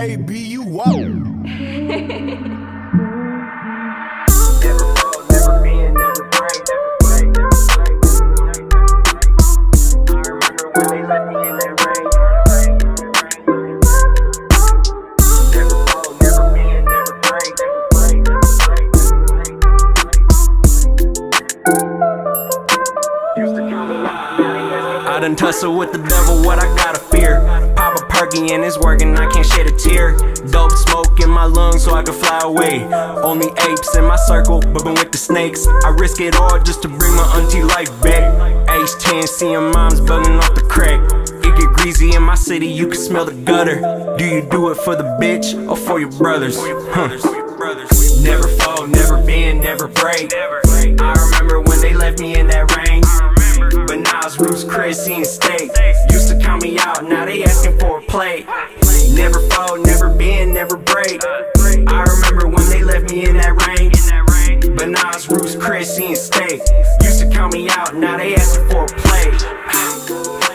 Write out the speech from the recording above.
baby, you won't. Never fall, never bend, never break, never break, I remember when they left me in that rain. Never fall, never bend, never break, Used to come alive, I done tussled with the devil, what I gotta fear? Pop a perky and it's working, I can't shed a tear. Dope smoke in my lungs so I can fly away. Only apes in my circle, but been with the snakes. I risk it all just to bring my auntie life back. Age 10, seeing moms bugging off the crack. It get greasy in my city, you can smell the gutter. Do you do it for the bitch or for your brothers? Never fall, never bend, never break. I remember when they left me in that rain. But now it's Roots, Chris, and steak. Used to count me out, now they asking for a plate. Never fall, never bend, never break. I remember when they left me in that rain. But now it's Roots, Chris, and steak. Used to count me out, now they asking for a plate.